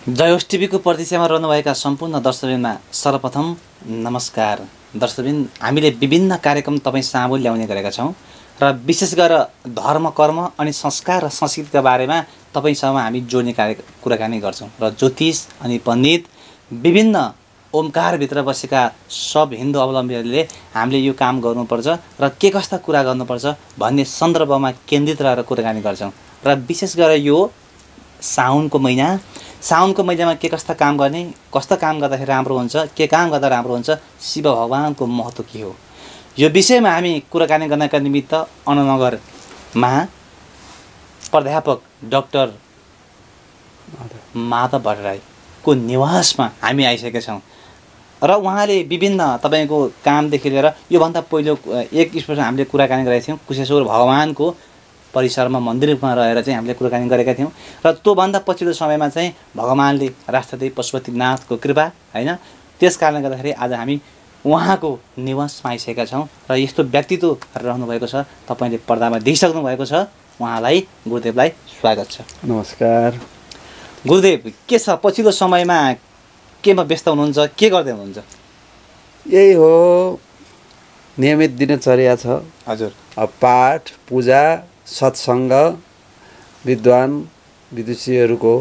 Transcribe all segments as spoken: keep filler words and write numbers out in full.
जयोस टिभीको प्रतीक्षामा रहनुभएका सम्पूर्ण दर्शकबिनमा सर्वप्रथम नमस्कार। दर्शकबिन, हामीले विभिन्न कार्यक्रम तपाईँ सामु ल्याउने गरेका छौँ र विशेष गरेर धर्म, कर्म अनि संस्कार र संस्कृतिका बारेमा तपाईँसँग हामी जोड्ने कार्य कुराकानी गर्छौँ र ज्योतिष अनि पण्डित विभिन्न ओमकारभित्र बसेका सब हिन्दू अवलम्बीहरूले हामीले यो काम गर्नुपर्छ र के कस्ता कुरा गर्नुपर्छ भन्ने सन्दर्भमा केन्द्रित रहेर कुराकानी गर्छौँ। र विशेष गरेर यो साउनको महिना साउनको महिनामा के कस्ता काम गर्ने, कस्ता काम गर्दाखेरि राम्रो हुन्छ, के काम गर्दा राम्रो हुन्छ, शिव भगवानको महत्त्व के हो, यो विषयमा हामी कुराकानी गर्नका निमित्त अन्ननगरमा प्राध्यापक डाक्टर माधव भट्टराईको निवासमा हामी आइसकेका छौँ र उहाँले विभिन्न तपाईँको कामदेखि लिएर योभन्दा पहिलो एक स्पर्श हामीले कुराकानी गरेका थियौँ। कुशेश्वर भगवानको परिसरमा मन्दिरमा रहेर चाहिँ हामीले कुराकानी गरेका थियौँ र त्योभन्दा पछिल्लो समयमा चाहिँ भगवानले राष्ट्रदेव पशुपतिनाथको कृपा होइन, त्यस कारणले गर्दाखेरि आज हामी उहाँको निवासमा आइसकेका छौँ र यस्तो व्यक्तित्व रहनुभएको छ। तपाईँले पर्दामा देखिसक्नु भएको छ। उहाँलाई, गुरुदेवलाई स्वागत छ। नमस्कार गुरुदेव। के छ पछिल्लो समयमा, केमा व्यस्त हुनुहुन्छ, के गर्दै हुनुहुन्छ? यही हो, नियमित दिनचर्या छ। हजुर। पाठ, पूजा, सत्सङ्ग, विद्वान विदुषीहरूको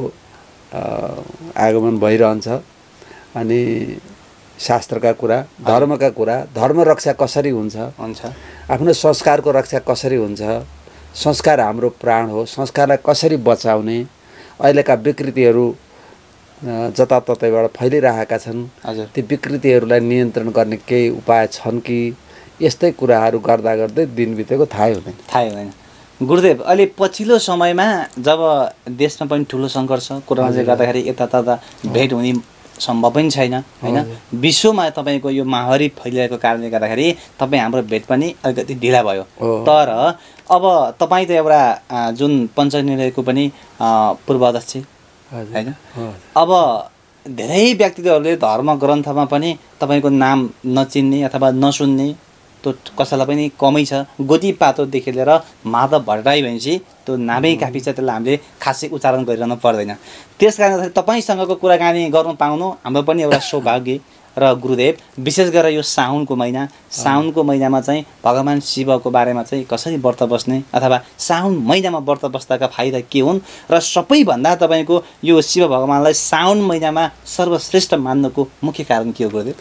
आगमन भइरहन्छ अनि शास्त्रका कुरा, धर्मका कुरा, धर्म रक्षा कसरी हुन्छ हुन्छ आफ्नो संस्कारको रक्षा कसरी हुन्छ, संस्कार हाम्रो प्राण हो, संस्कारलाई कसरी बचाउने, अहिलेका विकृतिहरू जताततैबाट फैलिरहेका छन्, ती विकृतिहरूलाई नियन्त्रण गर्ने केही उपाय छन् कि, यस्तै कुराहरू गर्दा गर्दै दिन बितेको थाहै हुँदैन थाहै हुँदैन गुरुदेव। अहिले पछिल्लो समयमा जब देशमा पनि ठुलो सङ्घर्ष कोरोनाले गर्दाखेरि यतातता भेट हुने सम्भव पनि छैन होइन, विश्वमा तपाईँको यो महामारी फैलिरहेको कारणले गर्दाखेरि तपाईँ हाम्रो भेट पनि अलिकति ढिला भयो। तर अब तपाईँ त एउटा जुन पञ्चनिलयको पनि पूर्व अध्यक्ष होइन, अब धेरै व्यक्तित्वहरूले धर्म ग्रन्थमा पनि तपाईँको नाम नचिन्ने अथवा नसुन्ने त्यो कसैलाई पनि कमै छ। गोदी पात्रोदेखि लिएर माधव भट्टराई भनेपछि त्यो नामै काफी छ, त्यसलाई हामीले खासै उच्चारण गरिरहनु पर्दैन। त्यस कारणले तपाईँसँगको कुराकानी गर्नु पाउनु हाम्रो पनि एउटा सौभाग्य। र गुरुदेव, विशेष गरेर यो साउनको महिना, साउनको महिनामा चाहिँ भगवान् शिवको बारेमा चाहिँ कसरी व्रत बस्ने अथवा साउन महिनामा व्रत बस्दाका फाइदा के हुन् र सबैभन्दा तपाईँको यो शिव भगवान्लाई साउन महिनामा सर्वश्रेष्ठ मान्नुको मुख्य कारण के हो गुरुदेव?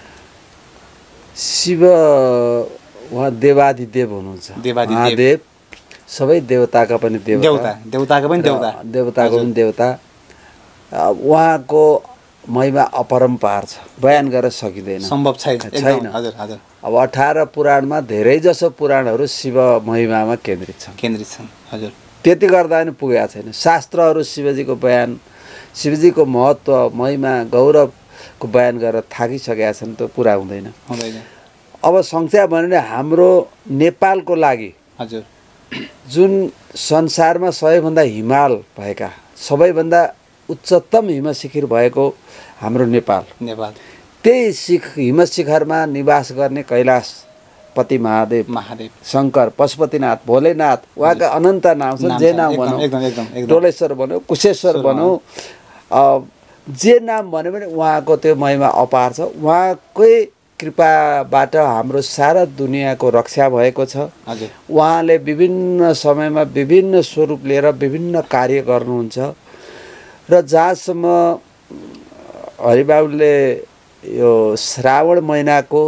शिव उहाँ देवाधिदेव हुनुहुन्छ, महादेव, सबै देवताका पनि देवता, देवताको पनि देवता, देवताको पनि देवता। उहाँको महिमा अपरम्पार छ, बयान गरेर सकिँदैन, सम्भव छैन छैन हजुर हजुर। अब अठार पुराणमा धेरै जसो पुराणहरू शिव महिमामा केन्द्रित छन् केन्द्रित छन् हजुर। त्यति गर्दा पनि पुगेको छैन। शास्त्रहरू शिवजीको बयान, शिवजीको महत्त्व, महिमा, गौरवको बयान गरेर थाकिसकेका छन्, त्यो पुरा हुँदैन हुँदैन। अब संक्षेप भन्यो भने हाम्रो नेपालको लागि हजुर जुन संसारमा सबैभन्दा हिमाल भएका, सबैभन्दा उच्चतम हिमशिखर भएको हाम्रो नेपाल नेपाल त्यही शिख हिमशिखरमा निवास गर्ने कैलाशपति महादेव, महादेव, शङ्कर, पशुपतिनाथ, भोलेनाथ, उहाँका अनन्त नाम छन्। जे नाम भनौँ, डोलेश्वर भनौँ, कुशेश्वर भनौँ, जे नाम भन्यो भने उहाँको त्यो महिमा अपार छ। उहाँकै कृपाबाट हाम्रो सारा दुनियाँको रक्षा भएको छ। उहाँले विभिन्न समयमा विभिन्न स्वरूप लिएर विभिन्न कार्य गर्नुहुन्छ र जहाँसम्म हरिबाबुले यो श्रावण महिनाको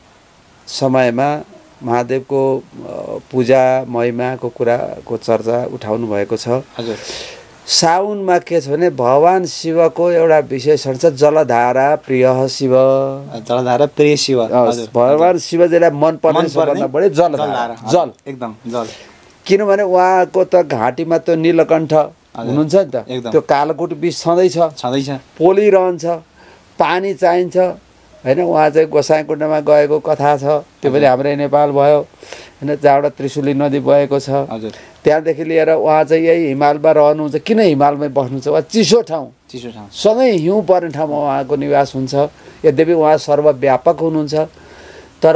समयमा महादेवको पूजा महिमाको कुराको चर्चा उठाउनु भएको छ। हजुर। साउनमा के छ भने भगवान शिवको एउटा विशेषण छ, जलधारा प्रिय शिव। जलधारा प्रिय शिव, भगवान शिवजीलाई मनपर्ने सबभन्दा बढी जलधारा, जल, एकदम जल। किनभने उहाँको त घाँटीमा त्यो नीलकण्ठ हुनुहुन्छ नि त, त्यो कालकुट विष छँदैछ छँदैछ पोलिरहन्छ, पानी चाहिन्छ होइन। उहाँ चाहिँ गोसाइँकुण्डमा गएको कथा छ, त्यो पनि हाम्रै नेपाल भयो होइन, जहाँबाट त्रिशुली नदी बगेको छ। हजुर। त्यहाँदेखि लिएर उहाँ चाहिँ यही हिमालमा रहनुहुन्छ। किन हिमालमै बस्नुहुन्छ? उहाँ चिसो ठाउँ, चिसो ठाउँ, सधैँ हिउँ पर्ने ठाउँमा उहाँको निवास हुन्छ। यद्यपि उहाँ सर्वव्यापक हुनुहुन्छ, तर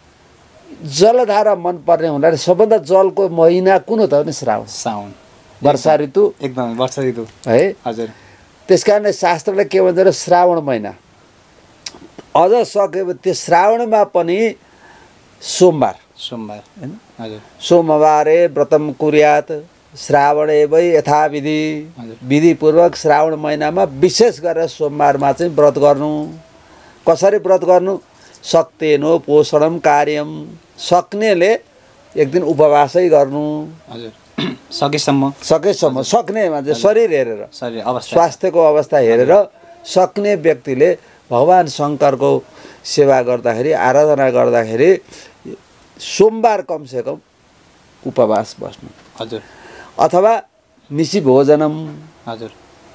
जलधारा मनपर्ने हुनाले सबभन्दा जलको महिना कुन हो त भने श्रावण, साउन, वर्षा ऋतु, एकदम वर्षा ऋतु है। हजुर। त्यस कारणले शास्त्रले के भन्छ र श्रावण महिना अझ सक्यो त्यो श्रावणमा पनि सोमबार सोमबार हैन हजुर सोमबारे व्रतम कुर्यात श्रावणे वै यथाविधि विधिपूर्वक श्रावण महिनामा विशेष गरेर सोमबारमा चाहिँ व्रत गर्नु कसरी व्रत गर्नु सक्तेनो पोषणम कार्यम सक्नेले एक दिन उपवासै गर्नु हजुर सकेसम्म सकेसम्म सक्ने मान्छे शरीर हेरेर शरीर अवस्था स्वास्थ्यको अवस्था हेरेर सक्ने व्यक्तिले भगवान शङ्करको सेवा गर्दाखेरि आराधना गर्दाखेरि सोमबार कमसेकम उपवास बस्नु हजुर अथवा निशी भोजनम हजुर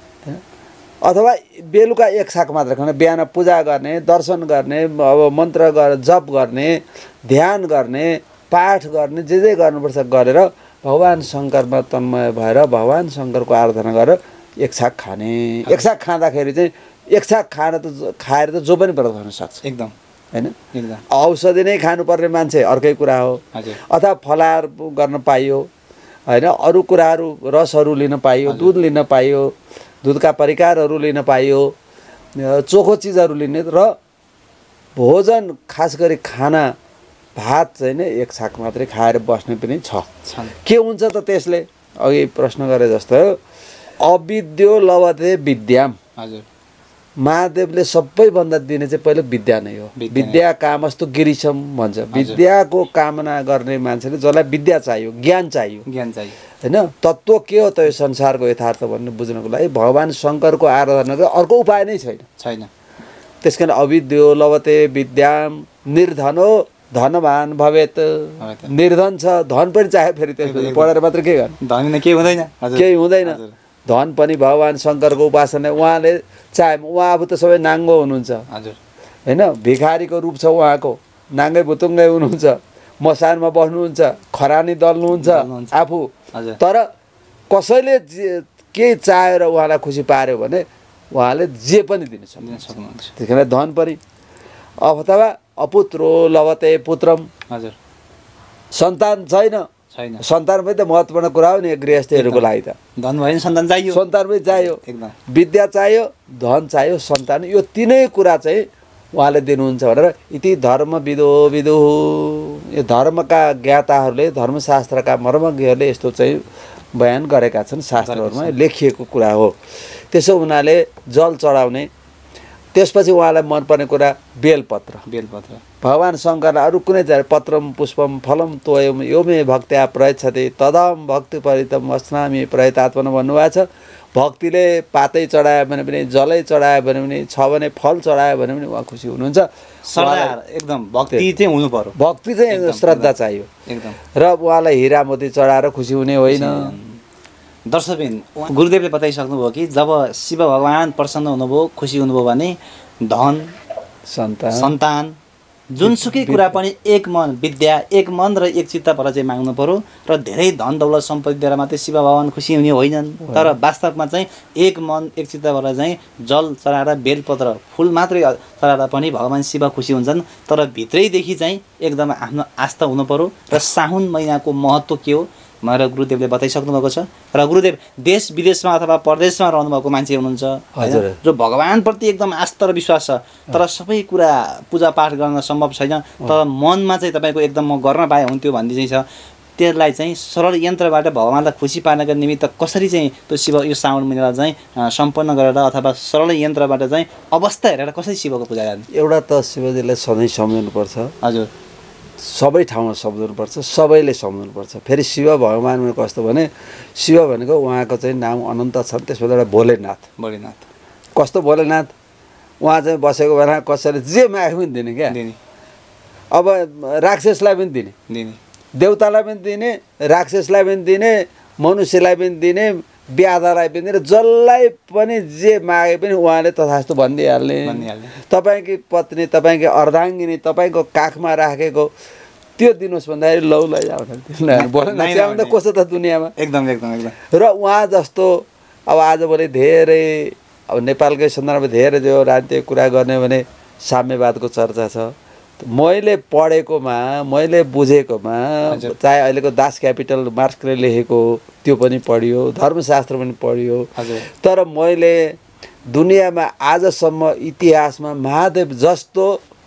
अथवा बेलुका एक साक मात्र खाने बिहान पूजा गर्ने दर्शन गर्ने अब मन्त्र गर जप गर्ने ध्यान गर्ने पाठ गर्ने जे जे गर्नुपर्छ गरेर भगवान शङ्करमा तन्मय भएर भगवान शङ्करको आराधना गरेर एक साक खाने एक साक खाँदाखेरि चाहिँ एक साक खान त खाएर त जो पनि व्रत गर्न सक्छ एकदम हैन एकदम औषधि नै खानुपर्ने मान्छे अर्कै कुरा हो अथवा फलाहार गर्न पाइयो हैन अरू कुराहरू रसहरू लिन पाइयो दुध लिन पाइयो दुधका परिकारहरू लिन पाइयो चोखो चिजहरू लिने र भोजन खास गरी खाना भात चाहिँ नै एक साक मात्रै खाएर बस्ने पनि छ के हुन्छ त त्यसले अघि प्रश्न गरे जस्तो अविद्यो लभते विद्याम हजुर महादेवले सबैभन्दा दिने चाहिँ पहिलो विद्या नै हो विद्या कामस्तु गिरिशम भन्छ विद्याको कामना गर्ने मान्छेले जसलाई विद्या चाहियो ज्ञान चाहियो ज्ञान चाहियो हैन तत्त्व के हो त यो संसारको यथार्थ भन्ने बुझ्नको लागि भगवान शङ्करको आराधना गरेर अर्को उपाय नै छैन छैन त्यसकारण अविद्यो लभते विद्याम निर्धनो धनवान भवेत निर्धन छ धन पनि चाहियो फेरि त्यसपछि पढेर मात्र के गर्ने धन केही हुँदैन केही हुँदैन धन पनि भगवान शङ्करको उपासना उहाँले चाहे उहाँ अब त सबै नाङ्गो हुनुहुन्छ हजुर हैन भिखारीको रूप छ उहाँको नाङ्गै भुतुङ्गै हुनुहुन्छ मसानमा बस्नुहुन्छ खरानी दल्नुहुन्छ आफू तर कसैले के चाहेर उहाँलाई खुसी पार्यो भने उहाँले जे पनि दिन सक्नुहुन्छ त्यसकारण धन पनि अथवा अपुत्रो लभते पुत्रम हजुर सन्तान छैन छैन सन्तान पनि त महत्त्वपूर्ण कुरा हो नि गृहस्थीहरूको लागि त धन भयो सन्तान चाहियो सन्तान पनि चाहियो एकदम विद्या चाहियो धन चाहियो सन्तान यो तिनै कुरा चाहिँ उहाँले दिनुहुन्छ भनेर इति धर्म विदो विदु यो धर्मका ज्ञाताहरूले धर्मशास्त्रका मर्मज्ञहरूले यस्तो चाहिँ बयान गरेका छन् शास्त्रहरूमा लेखिएको कुरा हो त्यसो हुनाले जल चढाउने त्यसपछि उहाँलाई मनपर्ने कुरा बेलपत्र बेलपत्र भगवान शङ्करलाई अरू कुनै चाहिँ पत्रम पुष्पम फलम तोयम यो मे भक्त्या प्रयच्छते तदम भक्ति परितम अस्नामी प्रयतात्मन भन्नुभएको छ भक्तिले पातै चढायो भने पनि जलै चढायो भने पनि छ भने फल चढायो भने पनि उहाँ खुसी हुनुहुन्छ एकदम भक्ति चाहिँ हुनु पर्यो भक्ति चाहिँ श्रद्धा चाहियो एकदम र उहाँलाई हिरा मोती चढाएर खुसी हुने होइन दर्शकबिन गुरुदेवले बताइसक्नुभयो कि जब शिव भगवान प्रसन्न हुनुभयो खुसी हुनुभयो भने धन सन्तान सन्तान जुनसुकै कुरा पनि एक मन विद्या एक मन र एक चित्त भएर चाहिँ माग्नु पर्यो र धेरै धन दौलत सम्पत्ति दिएर मात्रै शिव भगवान खुसी हुने होइनन् तर वास्तवमा चाहिँ एक मन एक चित्त भएर चाहिँ जल चढाएर बेलपत्र फुल मात्रै चढाएर पनि भगवान शिव खुसी हुन्छन् तर भित्रैदेखि चाहिँ एकदम आफ्नो आस्था हुनु पर्यो र साउन महिनाको महत्त्व के हो भनेर गुरुदेवले बताइसक्नु भएको छ र गुरुदेव देश विदेशमा अथवा परदेशमा रहनुभएको मान्छे हुनुहुन्छ जो भगवानप्रति एकदम आस्था र विश्वास छ तर सबै कुरा पूजापाठ गर्न सम्भव छैन तर मनमा चाहिँ तपाईँको एकदम म गर्न पाए हुन्थ्यो भन्ने चाहिँ छ त्यसलाई चाहिँ सरल यन्त्रबाट भगवानलाई खुसी पार्नका निमित्त कसरी चाहिँ त्यो शिव यो साउन महिनालाई चाहिँ सम्पन्न गरेर अथवा सरल यन्त्रबाट चाहिँ अवस्था हेरेर कसरी शिवको पूजा गर्ने एउटा त शिवजीलाई सधैँ सम्झनुपर्छ हजुर सबै ठाउँमा सम्झनुपर्छ सबैले सम्झनुपर्छ फेरि शिव भगवान भनेको कस्तो भने शिव भनेको उहाँको चाहिँ नाम अनन्त छ त्यसमा एउटा भोलेनाथ भोलेनाथ कस्तो भोलेनाथ उहाँ चाहिँ बसेको बेला कसैले जे मागे पनि दिने क्या दिने अब राक्षसलाई पनि दिने दिने देवतालाई पनि दिने राक्षसलाई पनि दिने मनुष्यलाई पनि दिने ब्याधालाई पनि दिने जसलाई पनि जे मागे पनि उहाँले तथास्तु भनिदिइहाल्ने तपाईँकी पत्नी तपाईँकी अर्धाङ्गिनी तपाईँको काखमा राखेको त्यो दिनुहोस् भन्दाखेरि लौ लैजाऊ बोल्न कसो त दुनियाँमा एकदम एकदम एकदम र उहाँ जस्तो अब आजभोलि धेरै अब नेपालकै सन्दर्भमा धेरै जो राजनीतिक कुरा गर्ने भने साम्यवादको चर्चा छ मैले पढेकोमा मैले बुझेकोमा चाहे अहिलेको दास क्यापिटल मार्क्सले लेखेको त्यो पनि पढियो धर्मशास्त्र पनि पढियो तर मैले दुनियाँमा आजसम्म इतिहासमा महादेव जस्तो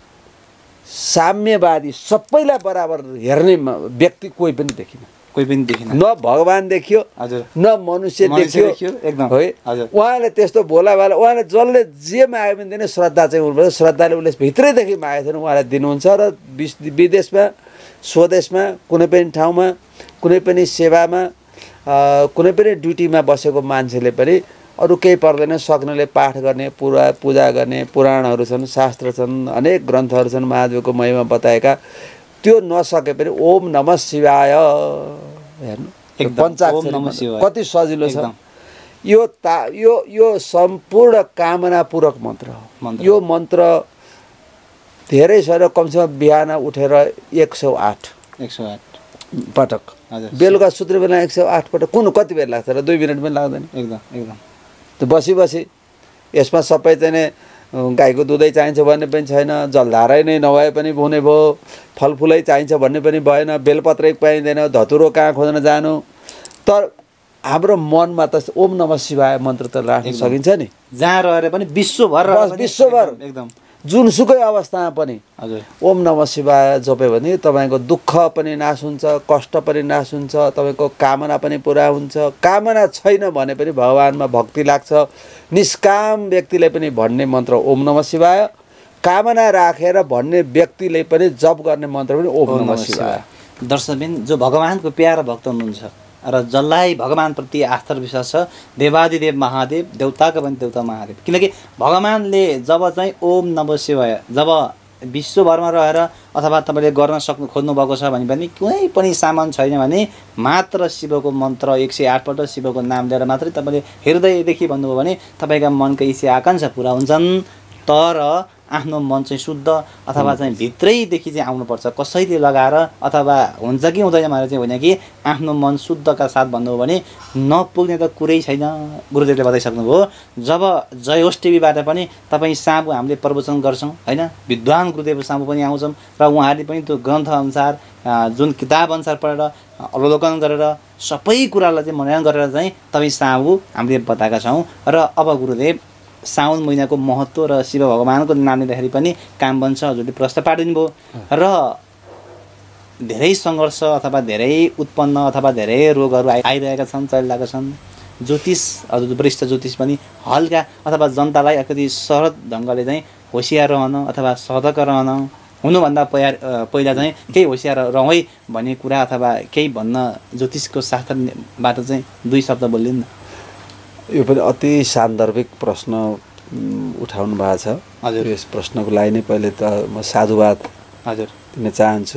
साम्यवादी सबैलाई बराबर हेर्ने व्यक्ति कोही पनि देखिन कोही पनि देखिन न भगवान देखियो हजुर न मनुष्य देखियो एकदम है हजुर उहाँले त्यस्तो बोला वाला उहाँले जसले जे मागे पनि दिने श्रद्धा चाहिँ हुनुपर्छ श्रद्धाले उसले भित्रैदेखि मागेको छैन उहाँलाई दिनुहुन्छ र विदेशमा स्वदेशमा कुनै पनि ठाउँमा कुनै पनि सेवामा कुनै पनि ड्युटीमा बसेको मान्छेले पनि अरू केही पर्दैन सक्नेले पाठ गर्ने पुरा पूजा गर्ने पुराणहरू छन् शास्त्र छन् अनेक ग्रन्थहरू छन् महादेवको महिमा बताएका त्यो नसके पनि ओम नमः शिवाय हेर्नु पञ्चाक्षरी कति सजिलो छ यो ता यो यो सम्पूर्ण कामनापूरक मन्त्र हो यो मन्त्र धेरै सर कमसेकम बिहान उठेर एक सौ आठ एक सौ आठ पटक बेलुका सुत्ने बेला एक सौ आठ पटक कुन कति बेला लाग्छ र दुई मिनट पनि लाग्दैन एकदम एकदम त्यो बसी बसी यसमा सबै चाहिँ गाईको दुधै चाहिन्छ भन्ने पनि छैन जलधारै नै नभए पनि हुने भयो फलफुलै चाहिन्छ भन्ने पनि भएन बेलपत्रै पाइँदैन धतुरो कहाँ खोज्न जानु तर हाम्रो मनमा त ओम नमः शिवाय मन्त्र त राख्न सकिन्छ नि जहाँ रहेर पनि विश्वभर विश्वभर एकदम जुनसुकै अवस्थामा पनि हजुर ओम नमः शिवाय जप्यो भने तपाईँको दुःख पनि नाश हुन्छ कष्ट पनि नाश हुन्छ तपाईँको कामना पनि पुरा हुन्छ कामना छैन भने पनि भगवानमा भक्ति लाग्छ निष्काम व्यक्तिले पनि भन्ने मन्त्र ओम नमः शिवाय कामना राखेर भन्ने व्यक्तिले पनि जप गर्ने मन्त्र पनि ओम नमः शिवाय दर्शकबिन जो भगवानको प्यारा भक्त हुनुहुन्छ र जसलाई भगवानप्रति आस्था र विश्वास छ देवादिदेव महादेव देवताको पनि देवता महादेव किनकि भगवानले जब चाहिँ ओम नमः शिवाय जब विश्वभरमा रहेर अथवा तपाईँले गर्न सक्नु खोज्नु भएको छ भने पनि कुनै पनि सामान छैन भने मात्र शिवको मन्त्र एक सय आठ पल्ट शिवको नाम लिएर मात्रै तपाईँले हृदयदेखि भन्नुभयो भने तपाईँका मनका इच्छा आकाङ्क्षा पुरा हुन्छन् तर आफ्नो मन चाहिँ शुद्ध अथवा चाहिँ भित्रैदेखि चाहिँ आउनुपर्छ कसैले लगाएर अथवा हुन्छ कि हुँदैन भनेर चाहिँ होइन कि आफ्नो मन शुद्धका साथ भन्नुभयो भने नपुग्ने त कुरै छैन गुरुदेवले बताइसक्नुभयो जब जय होस् टिभीबाट पनि तपाईँ साबु हामीले प्रवचन गर्छौँ होइन विद्वान गुरुदेव साबु पनि आउँछौँ र उहाँहरूले पनि त्यो ग्रन्थअनुसार जुन किताब अनुसार पढेर अवलोकन गरेर सबै कुरालाई चाहिँ मनन गरेर चाहिँ तपाईँ साबु हामीले बताएका छौँ र अब गुरुदेव साउन महिनाको महत्त्व र शिव भगवानको नाम लिँदाखेरि पनि काम बन्छ हजुरले प्रश्न पारिदिनु भयो र धेरै सङ्घर्ष अथवा धेरै उत्पन्न अथवा धेरै रोगहरू आइ आइरहेका छन् चलिरहेका छन् ज्योतिष हजुर वरिष्ठ ज्योतिष पनि हल्का अथवा जनतालाई अलिकति सहज ढङ्गले चाहिँ होसियार रहन अथवा सतर्क रहन हुनुभन्दा पहिला पहिला चाहिँ केही होसियार रहँ है भन्ने कुरा अथवा केही भन्न ज्योतिषको शास्त्रबाट चाहिँ दुई शब्द बोलिदिनु न यो पनि अति सान्दर्भिक प्रश्न उठाउनु भएको छ हजुर यस प्रश्नको लागि नै पहिले त म साधुवाद हजुर दिन चाहन्छु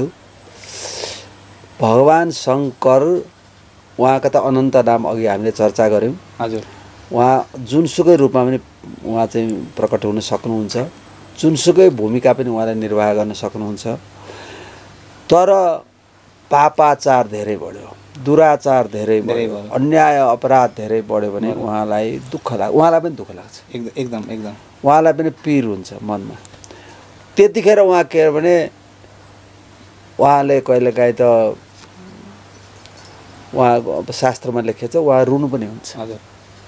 भगवान शङ्कर उहाँका त अनन्त नाम अघि हामीले चर्चा गऱ्यौँ हजुर उहाँ जुनसुकै रूपमा पनि उहाँ चाहिँ प्रकट हुन सक्नुहुन्छ जुनसुकै भूमिका पनि उहाँलाई निर्वाह गर्न सक्नुहुन्छ तर पापाचार धेरै बढ्यो दुराचार धेरै बढ्यो अन्याय अपराध धेरै बढ्यो भने उहाँलाई दुःख लाग्छ उहाँलाई पनि दुःख लाग्छ एकदम एकदम एकदम उहाँलाई पनि पीर हुन्छ मनमा त्यतिखेर उहाँ के भने उहाँले कहिलेकाहीँ त उहाँको अब शास्त्रमा लेखेको छ उहाँ रुनु पनि हुन्छ हजुर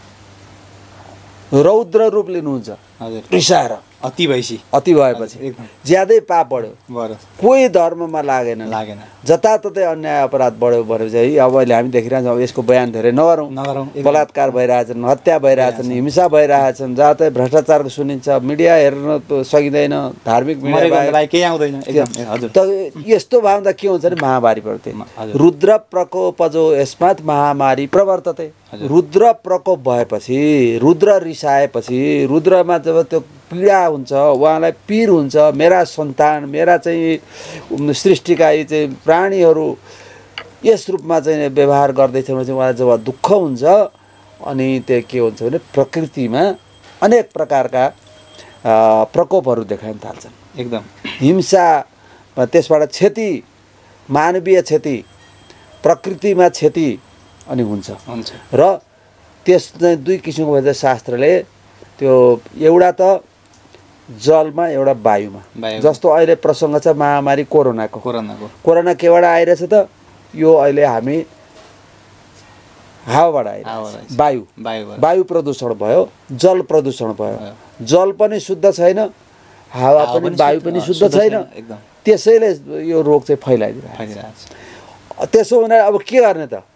रौद्र रूप लिनुहुन्छ हजुर रिसाएर अति भएपछि अति भएपछि ज्यादै पाप बढ्यो कोही धर्ममा लागेन लागेन जताततै अन्याय अपराध बढ्यो भनेपछि है अब अहिले हामी देखिरहेछौँ अब यसको बयान धेरै नगरौँ नगरौँ बलात्कार भइरहेछन् हत्या भइरहेछन् हिंसा भइरहेछन् जहाँ भ्रष्टाचारको सुनिन्छ मिडिया हेर्न सकिँदैन धार्मिक मिडिया केही आउँदैन हजुर त यस्तो भावना के हुन्छ भने महामारी पर्थे रुद्र प्रकोप जो यस्मात् महामारी प्रवर्तते रुद्र प्रकोप भएपछि रुद्र रिसाएपछि रुद्रमा जब त्यो पीडा हुन्छ उहाँलाई पीर हुन्छ मेरा सन्तान मेरा चाहिँ सृष्टिका यी चाहिँ प्राणीहरू यस रूपमा चाहिँ व्यवहार गर्दैछ भने चाहिँ उहाँलाई जब दुःख हुन्छ अनि त्यो के हुन्छ भने प्रकृतिमा अनेक प्रकारका प्रकोपहरू देखाउन थाल्छन् एकदम हिंसा त्यसबाट क्षति मानवीय क्षति प्रकृतिमा क्षति अनि हुन्छ र त्यस चाहिँ दुई किसिमको भन्छ शास्त्रले त्यो एउटा त जलमा एउटा वायुमा जस्तो अहिले प्रसङ्ग छ महामारी कोरोनाको कोरोनाको कोरोना केबाट आइरहेछ त यो अहिले हामी हावाबाट आइरहेछ वायु वायु प्रदूषण भयो जल प्रदूषण भयो जल पनि शुद्ध छैन हावा पनि वायु पनि शुद्ध छैन त्यसैले यो रोग चाहिँ फैलाइदिरहेछ त्यसो हुँदा अब के गर्ने त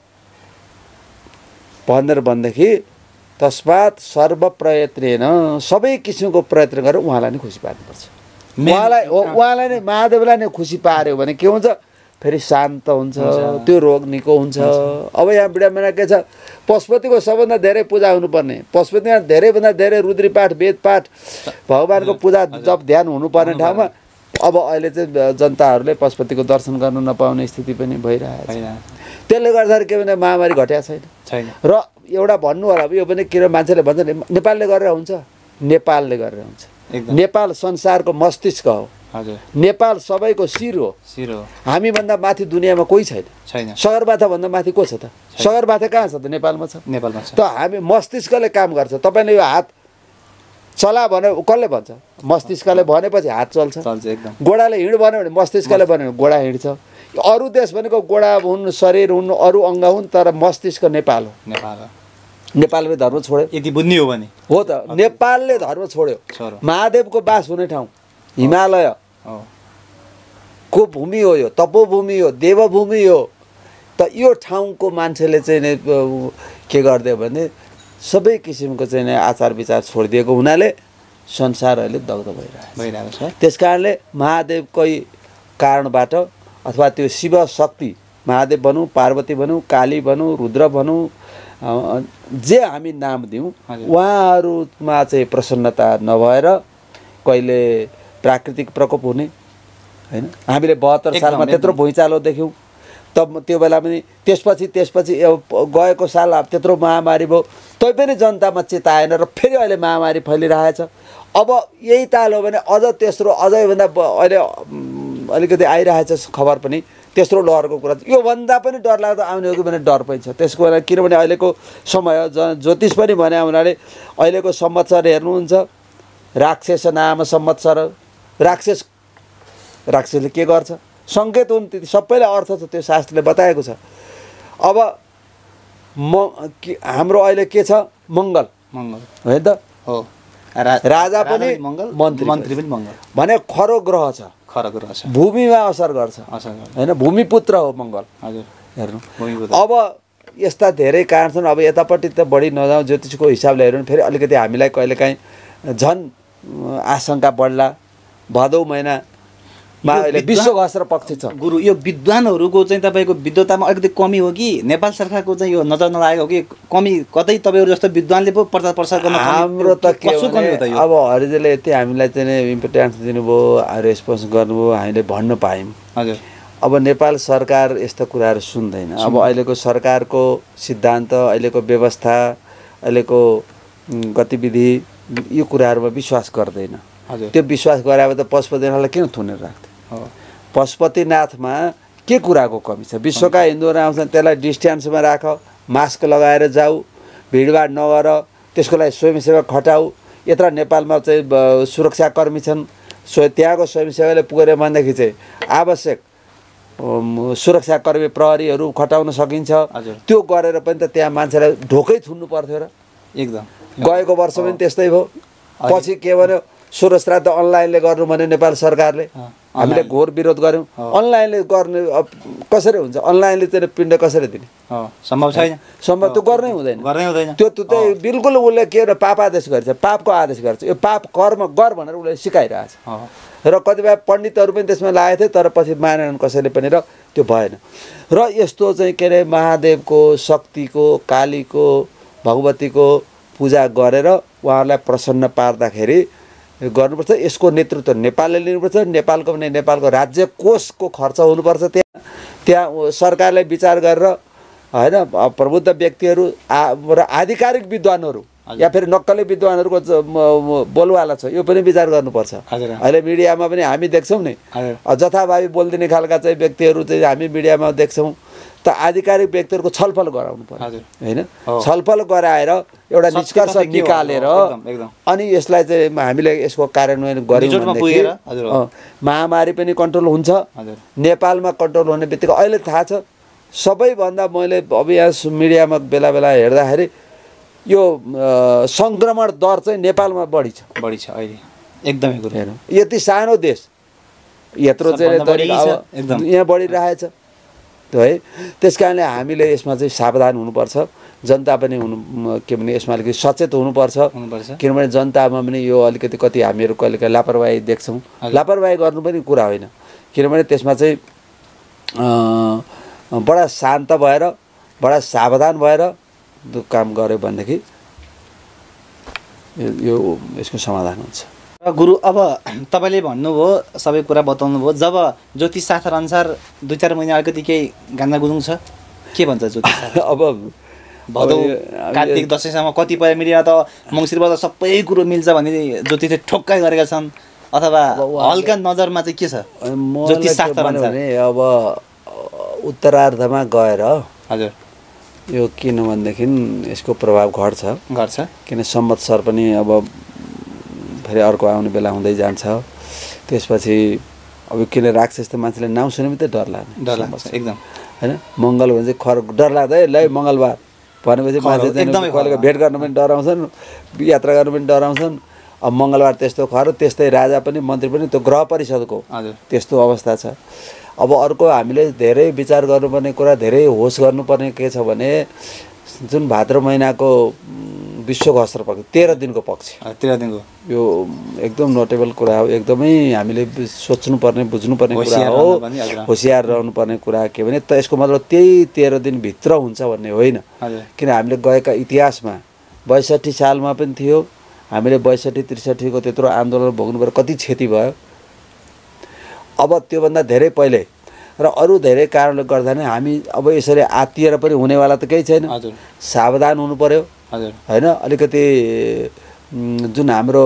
भनेर भनेदेखि तस्मात् सर्व प्रयत्न सबै किसिमको प्रयत्न गरेर उहाँलाई नै खुसी पार्नुपर्छ उहाँलाई उहाँलाई नै महादेवलाई नै खुसी पार्यो भने के हुन्छ फेरि शान्त हुन्छ त्यो रोग निको हुन्छ अब यहाँ बिडामा के छ पशुपतिको सबभन्दा धेरै पूजा हुनुपर्ने पशुपतिमा धेरैभन्दा धेरै रुद्री पाठ वेद पाठ भगवानको पूजा जप ध्यान हुनुपर्ने ठाउँमा अब अहिले चाहिँ जनताहरूले पशुपतिको दर्शन गर्न नपाउने स्थिति पनि भइरहेको छ त्यसले गर्दाखेरि के भने महामारी घटेको छैन छैन र एउटा भन्नु होला यो पनि के मान्छेले भन्छ नेपालले गरेर हुन्छ नेपालले गरेर हुन्छ नेपाल संसारको मस्तिष्क हो हजुर नेपाल सबैको शिर हो शिर हो हामीभन्दा माथि दुनियाँमा कोही छैन छैन सगरमाथा भन्दा माथि को छ त सगरमाथा कहाँ छ त नेपालमा छ नेपालमा छ त हामी मस्तिष्कले काम गर्छ तपाईँले यो हात चला भने कसले भन्छ मस्तिष्कले भनेपछि हात चल्छ चल्छ एकदम गोडाले हिँड भन्यो भने मस्तिष्कले भन्यो भने गोडा हिँड्छ अरू देश भनेको गोडा हुन् शरीर हुन् अरू अङ्ग हुन् तर मस्तिष्क नेपाल हो नेपाल नेपालले धर्म छोड्यो यदि बुझ्ने हो भने हो त नेपालले धर्म छोड्यो महादेवको बास हुने ठाउँ हिमालय को भूमि हो यो तपोभूमि हो देवभूमि हो त यो ठाउँको मान्छेले चाहिँ नै के गरिदियो भने सबै किसिमको चाहिँ नै आचार विचार छोडिदिएको हुनाले संसार अहिले दग्ध भइरहेको भइरहेको छ त्यस कारणले महादेवकै कारणबाट अथवा त्यो शिव शक्ति महादेव भनौँ पार्वती भनौँ काली भनौँ रुद्र भनौँ जे हामी नाम दिउँ उहाँहरूमा चाहिँ प्रसन्नता नभएर कहिले प्राकृतिक प्रकोप हुने हैन हामीले बहत्तर सालमा त्यत्रो भुइँचालो देख्यौँ तब त्यो बेला पनि त्यसपछि त्यसपछि गएको साल अब त्यत्रो महामारी भयो तैपनि जनतामा चेताएन र फेरि अहिले महामारी फैलिरहेछ अब यही ताल हो भने अझ तेस्रो अझै भन्दा अहिले अलिकति आइरहेछ खबर पनि तेस्रो लहरको कुरा योभन्दा पनि डरलाग्दो आउने हो कि भने डर पनि छ त्यसको बेला किनभने अहिलेको समय ज ज्योतिष पनि भने हुनाले अहिलेको संवत्सर हेर्नुहुन्छ राक्षस नाम संवत्सर राक्षस राक्षसले के गर्छ सङ्केत हुन् त्यति सबैलाई अर्थ छ त्यो शास्त्रले बताएको छ अब म हाम्रो अहिले के छ मङ्गल मङ्गल होइन त हो राजा पनि मङ्गल मन्त्री मन्त्री पनि मङ्गल भने खरो ग्रह छ खरो ग्रह छ भूमिमा असर गर्छ होइन भूमिपुत्र हो मङ्गल हजुर हेर्नु अब यस्ता धेरै कारण छन् अब यतापट्टि त बढी नजाउँ ज्योतिषको हिसाबले हेर्नु फेरि अलिकति हामीलाई कहिलेकाहीँ झन् आशंका बढ्ला भदौ महिनामा अहिले विश्व घस्र पक्ष छ गुरु यो विद्वानहरूको चाहिँ तपाईँको विद्वतामा अलिकति कमी हो कि नेपाल सरकारको चाहिँ यो नजर नलागेको हो कि कमी कतै तपाईँहरू जस्तो विद्वानले पो प्रचार प्रसार गर्न हाम्रो त के अब हरिजीले यति हामीलाई चाहिँ इम्पोर्टेन्स दिनुभयो रेस्पोन्स गर्नुभयो हामीले भन्न पायौँ हजुर अब नेपाल सरकार यस्ता कुराहरू सुन्दैन अब अहिलेको सरकारको सिद्धान्त अहिलेको व्यवस्था अहिलेको गतिविधि यो कुराहरूमा विश्वास गर्दैन त्यो विश्वास गराए त पशुपतिनाथलाई किन थुनेर राख्थ्यो पशुपतिनाथमा के कुराको कमी छ विश्वका हिन्दूहरू आउँछन् त्यसलाई डिस्टेन्समा राख मास्क लगाएर जाऊ भिडभाड नगर त्यसको लागि स्वयंसेवक खटाऊ यत्र नेपालमा चाहिँ सुरक्षाकर्मी छन् सो त्यहाँको स्वयंसेवकले पुगेर भन्दाखेरि चाहिँ आवश्यक सुरक्षाकर्मी प्रहरीहरू खटाउन सकिन्छ त्यो गरेर पनि त त्यहाँ मान्छेलाई ढोकै थुन्नु पर्थ्यो र एकदम गएको वर्ष पनि त्यस्तै भयो पछि के भन्यो सोह्र श्राद्ध अनलाइनले गर्नु भन्यो नेपाल सरकारले हामीले घोर विरोध गऱ्यौँ अनलाइनले गर्ने कसरी हुन्छ अनलाइनले चाहिँ पिण्ड कसरी दिने सम्भव छैन सम्भव त्यो गर्नै हुँदैन गर्नै हुँदैन त्यो चाहिँ बिल्कुल उसले के र पाप आदेश गर्छ पापको आदेश गर्छ यो पाप कर्म गर भनेर उसले सिकाइरहेछ र कतिपय पण्डितहरू पनि त्यसमा लागेको थियो तर पछि मानेनन् कसैले पनि र त्यो भएन र यस्तो चाहिँ के अरे महादेवको शक्तिको कालीको भगवतीको पूजा गरेर उहाँहरूलाई प्रसन्न पार्दाखेरि गर्नुपर्छ यसको नेतृत्व नेपालले लिनुपर्छ नेपालको भने नेपालको राज्य कोषको खर्च हुनुपर्छ त्यहाँ त्यहाँ सरकारले विचार गरेर होइन प्रबुद्ध व्यक्तिहरू र आधिकारिक विद्वानहरू या फेरि नक्कली विद्वानहरूको बोलवाला छ यो पनि विचार गर्नुपर्छ अहिले मिडियामा पनि हामी देख्छौँ नि जथाभावी बोलिदिने खालका चाहिँ व्यक्तिहरू चाहिँ हामी मिडियामा देख्छौँ त आधिकारिक व्यक्तिहरूको छलफल गराउनु पर्यो होइन छलफल गराएर एउटा निष्कर्ष निकालेर अनि यसलाई चाहिँ हामीले यसको कार्यान्वयन गऱ्यौँ भनेदेखि महामारी पनि कन्ट्रोल हुन्छ नेपालमा कन्ट्रोल हुने बित्तिकै अहिले थाहा छ सबैभन्दा मैले अब यहाँ मिडियामा बेला बेला हेर्दाखेरि यो सङ्क्रमण दर चाहिँ नेपालमा बढी छ बढी छ अहिले एकदमै गुरु हेर्नु यति सानो देश यत्रो चाहिँ यहाँ बढिरहेछ है। त्यस कारणले हामीले यसमा चाहिँ सावधान हुनुपर्छ, जनता पनि हुनु के भने यसमा अलिकति सचेत हुनुपर्छ हुनुपर्छ किनभने जनतामा पनि यो अलिकति कति हामीहरू कहिले काहीँ लापरवाही देख्छौँ। लापरवाही गर्नु पनि कुरा होइन, किनभने त्यसमा चाहिँ बडा शान्त भएर बडा सावधान भएर काम गऱ्यो भनेदेखि यो यसको समाधान हुन्छ। र गुरु अब तपाईँले भन्नुभयो सबै कुरा बताउनु भयो, जब ज्योतिष शास्त्र अनुसार दुई चार महिना अलिकति केही गान्दा गुदुङ छ के भन्छ ज्योतिष शास्त्र? अब भदौ कार्तिक दसैँसम्म कतिपय मिडिया त मङ्सिरबाट सबै कुरो मिल्छ भन्ने ज्योतिषले ठोक्कै गरेका छन्, अथवा हल्का नजरमा चाहिँ के छ ज्योतिष शास्त्र अनुसार? अब उत्तरार्धमा गएर हजुर यो किन भनेदेखि यसको प्रभाव घट्छ घट्छ किन संवत्सर पनि अब फेरि अर्को आउने बेला हुँदै जान्छ। त्यसपछि अब किन राख्छ यस्तो मान्छेले नाउँ सुने पनि त डर लाग्ने डर लाग्छ एकदम होइन। मङ्गल भने चाहिँ खर डर लाग्दा है ल मङ्गलबार भनेपछि मान्छे एकदमै कहिलेको भेट गर्न पनि डराउँछन्, यात्रा गर्न पनि डराउँछन्। अब मङ्गलबार त्यस्तो खर, त्यस्तै राजा पनि मन्त्री पनि त्यो ग्रह परिषदको त्यस्तो अवस्था छ। अब अर्को हामीले धेरै विचार गर्नुपर्ने कुरा, धेरै होस गर्नुपर्ने के छ भने जुन भाद्र महिनाको विश्व घस्र पक्ष तेह्र दिनको पक्ष तेह्र दिनको यो एकदम नोटेबल कुरा हो, एकदमै हामीले सोच्नुपर्ने बुझ्नुपर्ने कुरा हो, होसियार रहनुपर्ने कुरा के भने त यसको मतलब त्यही तेह्र दिनभित्र हुन्छ भन्ने होइन। किन हामीले गएका इतिहासमा बैसठी सालमा पनि थियो, हामीले बैसठी त्रिसठीको त्यत्रो आन्दोलन भोग्नु पऱ्यो, कति क्षति भयो। अब त्योभन्दा धेरै पहिले र अरू धेरै कारणले गर्दा नै हामी अब यसरी आत्तिएर पनि हुनेवाला त केही छैन, सावधान हुनु पर्यो होइन। अलिकति जुन हाम्रो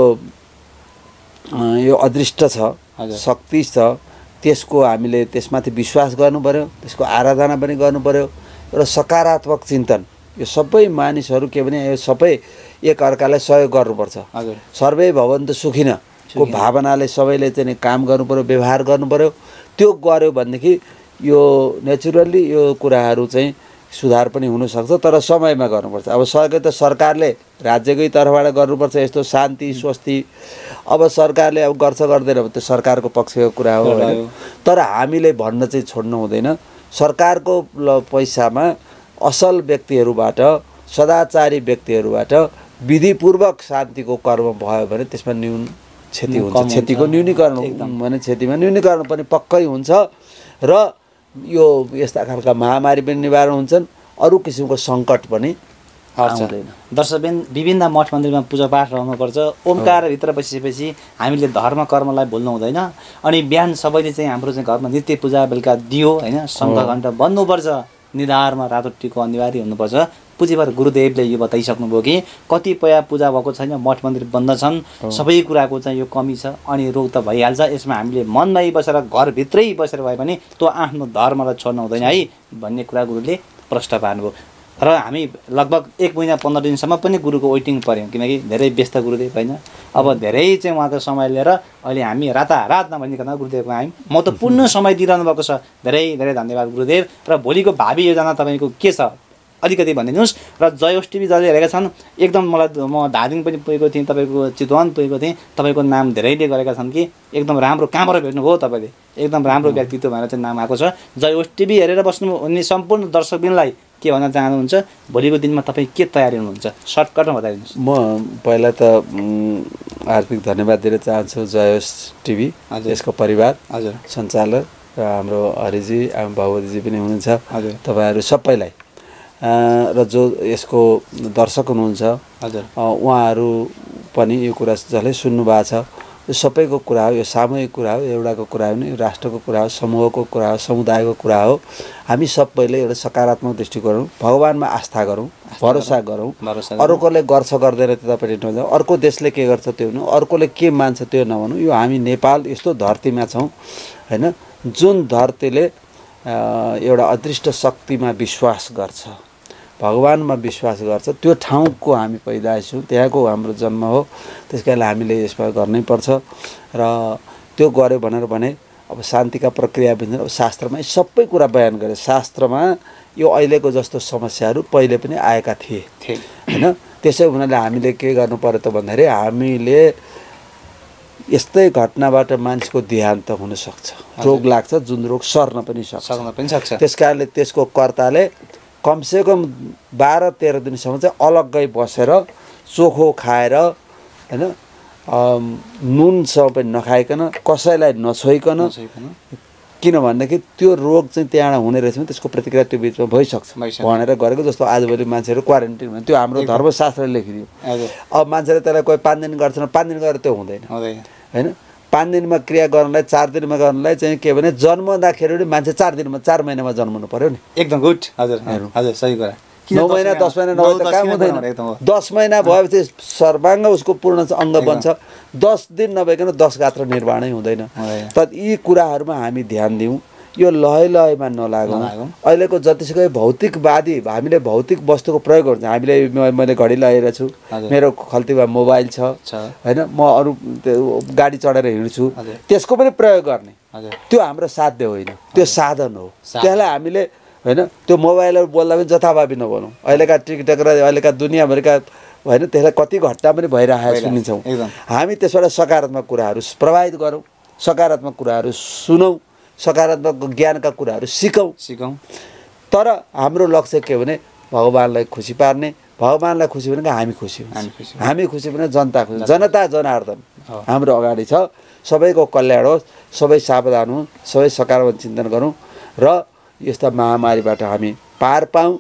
यो अदृष्ट छ शक्ति छ त्यसको हामीले त्यसमाथि विश्वास गर्नु पर्यो, त्यसको आराधना पनि गर्नु पर्यो। एउटा सकारात्मक चिन्तन, यो सबै मानिसहरू के भने यो सबै एक अर्कालाई सहयोग गर्नुपर्छ। सर्वै भवन्तु सुखिनः को भावनाले सबैले चाहिँ काम गर्नु पर्यो, व्यवहार गर्नु पर्यो। त्यो गर्यो भनेदेखि यो नेचुरल्ली यो कुराहरू चाहिँ सुधार पनि हुनसक्छ, तर समयमा गर्नुपर्छ। अब सके त सरकारले राज्यकै तर्फबाट गर्नुपर्छ यस्तो शान्ति स्वस्ति। अब सरकारले अब गर्छ गर्दैन त्यो सरकारको पक्षको कुरा हो होइन, तर हामीले भन्न चाहिँ छोड्नु हुँदैन। सरकारको पैसामा असल व्यक्तिहरूबाट, सदाचारी व्यक्तिहरूबाट विधिपूर्वक शान्तिको कर्म भयो भने त्यसमा न्यून क्षति हुन्छ, क्षतिको न्यूनीकरण भने क्षतिमा न्यूनीकरण पनि पक्कै हुन्छ र यो यस्ता खालका महामारी पनि निवारण हुन्छन्, अरू किसिमको सङ्कट पनि आउँदैन। दर्शकबिन विभिन्न मठ मन्दिरमा पूजापाठ रहनुपर्छ, ओमकारभित्र बसिसकेपछि हामीले धर्म कर्मलाई भुल्नु हुँदैन। अनि बिहान सबैले चाहिँ हाम्रो चाहिँ घरमा नित्य पूजा बेलुका दियो होइन, शङ्ख घण्ट बन्नुपर्छ, निधारमा रातो टिको अनिवार्य हुनुपर्छ। पुँजीबाट गुरुदेवले यो बताइसक्नुभयो कि कतिपय पूजा भएको छैन, मठ मन्दिर बन्द छन्, सबै कुराको चाहिँ यो कमी छ अनि रोग त भइहाल्छ। यसमा हामीले मनमै बसेर घरभित्रै बसेर भए पनि त्यो आफ्नो धर्मलाई छोड्नु हुँदैन है भन्ने कुरा गुरुले प्रश्न पार्नुभयो। र हामी लगभग एक महिना पन्ध्र दिनसम्म पनि गुरुको वेटिङ पऱ्यौँ, किनकि धेरै व्यस्त गुरुदेव होइन। अब धेरै चाहिँ उहाँको समय लिएर अहिले हामी रातारात नभनिकन गुरुदेवको आयौँ, महत्त्वपूर्ण समय दिइरहनु भएको छ। धेरै धेरै धन्यवाद गुरुदेव। र भोलिको भावी योजना तपाईँको के छ अलिकति भनिदिनुहोस्। र जयोस् टिभी जसले हेरेका छन्, एकदम मलाई म धादिङ पनि पुगेको थिएँ, तपाईँको चितवन पुगेको थिएँ, तपाईँको नाम धेरैले गरेका छन् कि एकदम राम्रो कहाँबाट भेट्नुभयो तपाईँले, एकदम राम्रो व्यक्तित्व भनेर चाहिँ नाम आएको छ। जयोस् टिभी हेरेर बस्नु हुने सम्पूर्ण दर्शकबिनलाई के भन्न चाहनुहुन्छ, भोलिको दिनमा तपाईँ के तयारी हुनुहुन्छ सर्टकटमा बताइदिनुहोस्। म पहिला त हार्दिक धन्यवाद दिन चाहन्छु जयोस् टिभी, यसको परिवार, हजुर सञ्चालक र हाम्रो हरिजी बाबुजी पनि हुनुहुन्छ, हजुर तपाईँहरू सबैलाई र जो यसको दर्शक हुनुहुन्छ हजुर उहाँहरू पनि यो कुरा जसले सुन्नुभएको छ, यो सबैको कुरा हो, यो सामूहिक कुरा हो, एउटाको कुरा हो, यो राष्ट्रको कुरा हो, समूहको कुरा हो, समुदायको कुरा हो। हामी सबैले एउटा सकारात्मक दृष्टिकोण, भगवानमा आस्था गरौँ, भरोसा गरौँ। अर्कोले गर्छ गर्दैन त्यतापट्टि नजाउँ, अर्को देशले के गर्छ त्यो नभनौँ, अर्कोले के मान्छ त्यो नभनौँ। यो हामी नेपाल यस्तो धरतीमा छौँ होइन, जुन धरतीले एउटा अदृष्ट शक्तिमा विश्वास गर्छ, भगवानमा विश्वास गर्छ, त्यो ठाउँको हामी पैदाइश छौँ, त्यहाँको हाम्रो जन्म हो। त्यस कारणले हामीले यसमा गर्नै पर्छ र त्यो गऱ्यो भनेर भने अब शान्तिका प्रक्रिया पनि अब शास्त्रमा सबै कुरा बयान गरे। शास्त्रमा यो अहिलेको जस्तो समस्याहरू पहिले पनि आएका थिए थिए हैन। त्यसै हुनाले हामीले के गर्नु पर्यो त भन्दाखेरि हामीले यस्तै घटनाबाट मान्छेको देहान्त हुन सक्छ, रोग लाग्छ, जुन रोग सर्न पनि सक्छ सक्न पनि सक्छ। त्यसकारणले त्यसको कर्ताले कमसेकम बाह्र तेह्र दिनसम्म चाहिँ अलग्गै बसेर चोखो खाएर हैन, नुनसँग पनि नखाइकन, कसैलाई नछोइकन, किनभनेदेखि त्यो रोग चाहिँ त्यहाँबाट हुने रहेछ भने त्यसको प्रतिक्रिया त्यो बिचमा भइसक्छ भनेर गरेको। जस्तो आजभोलि मान्छेहरू क्वारेन्टिन भने त्यो हाम्रो धर्मशास्त्रले लेखिदियो। अब मान्छेले त्यसलाई कोही पाँच दिन गर्छन्, पाँच दिन गरेर त्यो हुँदैन होइन। पाँच दिनमा क्रिया गर्नलाई, चार दिनमा गर्नलाई चाहिँ के भने जन्मदाखेरि पनि मान्छे चार दिनमा चार महिनामा जन्मनु पर्यो नि। एकदम गुड। हजुर हजुर सही कुरा। नौ महिना दस महिना नभए त काम हुँदैन। दस महिना भएपछि सर्वाङ्ग उसको पूर्ण अङ्ग बन्छ। दस दिन नभइकन दस गात्र निर्माणै हुँदैन। त यी कुराहरूमा हामी ध्यान दिउँ, यो लय लयमा नलागौँ। अहिलेको जतिसुकै भौतिकवादी, हामीले भौतिक वस्तुको प्रयोग गर्छ। हामीले मैले घडी लगाएर छु, मेरो खल्तीमा मोबाइल छ होइन, म अरू गाडी चढेर हिँड्छु, त्यसको पनि प्रयोग गर्ने, त्यो हाम्रो साध्य होइन, त्यो साधन हो। त्यसलाई हामीले होइन त्यो मोबाइलहरू बोल्दा पनि जथाभावी नबोलौँ। अहिलेका टिकटक र अहिलेका दुनियाँभरिका होइन त्यसलाई कति घटना पनि भइरहेको सुनिन्छौँ। हामी त्यसबाट सकारात्मक कुराहरू प्रभावित गरौँ, सकारात्मक कुराहरू सुनौँ, सकारात्मक ज्ञानका कुराहरू सिकौँ सिकौँ तर हाम्रो लक्ष्य के भने भगवान्लाई खुसी पार्ने। भगवान्लाई खुसी भनेको हामी खुसी हुन्छौँ, हामी खुसी भने जनता खुसी। जनता जनार्दन हाम्रो अगाडि छ। सबैको कल्याण होस्, सबै सावधान हौँ, सबै सकारात्मक चिन्तन गरौँ र यस्ता महामारीबाट हामी पार पाऊँ।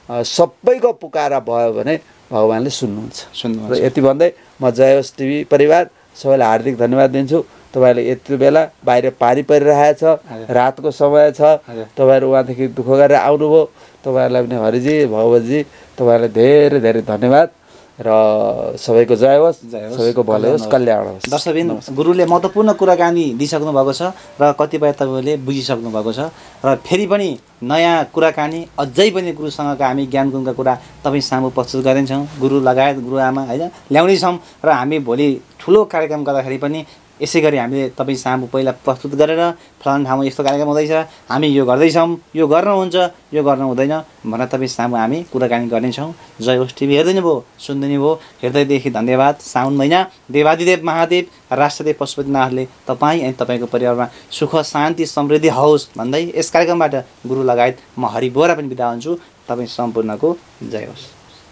सबैको पुकारा भयो भने भगवान्ले सुन्नुहुन्छ सुन्नुहुन्छ र यति भन्दै म जय होस् टिभी परिवार सबैलाई हार्दिक धन्यवाद दिन्छु। तपाईँले यति बेला बाहिर पानी परिरहेछ, रातको समय छ, तपाईँहरू उहाँदेखि दुःख गरेर आउनुभयो। तपाईँहरूलाई पनि हरिजी भगवतजी तपाईँहरूलाई धेरै धेरै धन्यवाद र सबैको जय होस्, सबैको भलै होस्, कल्याण होस्। दर्शकबिन, गुरुले महत्त्वपूर्ण कुराकानी दिइसक्नु भएको छ र कतिपय तपाईँले बुझिसक्नु भएको छ र फेरि पनि नयाँ कुराकानी अझै पनि गुरुसँगका हामी ज्ञान गुणका कुरा तपाईँ सामु प्रस्तुत गरिन्छौँ। गुरु लगायत गुरुआमा होइन ल्याउनेछौँ र हामी भोलि ठुलो कार्यक्रम गर्दाखेरि पनि यसै गरी हामीले तपाईँ सामु पहिला प्रस्तुत गरेर फलान ठाउँमा यस्तो कार्यक्रम हुँदैछ, हामी यो गर्दैछौँ, यो गर्नुहुन्छ, यो गर्नु हुँदैन भनेर तपाईँ सामु हामी कुराकानी गर्नेछौँ। जय होस् टिभी हेर्दै भयो, सुन्दै भयो, हृदयदेखि धन्यवाद। साउन महिना देवादिदेव महादेव राष्ट्रदेव पशुपतिनाथले तपाईँ अनि तपाईँको परिवारमा सुख शान्ति समृद्धि होस् भन्दै यस कार्यक्रमबाट गुरु लगायत म हरि बोरा पनि बिदा हुन्छु। तपाईँ सम्पूर्णको जय होस्।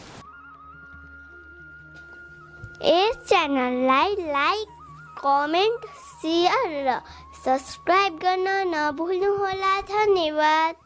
यस च्यानललाई लाइक, कमेन्ट, सेयर र सब्सक्राइब गर्न नभुल्नुहोला। धन्यवाद।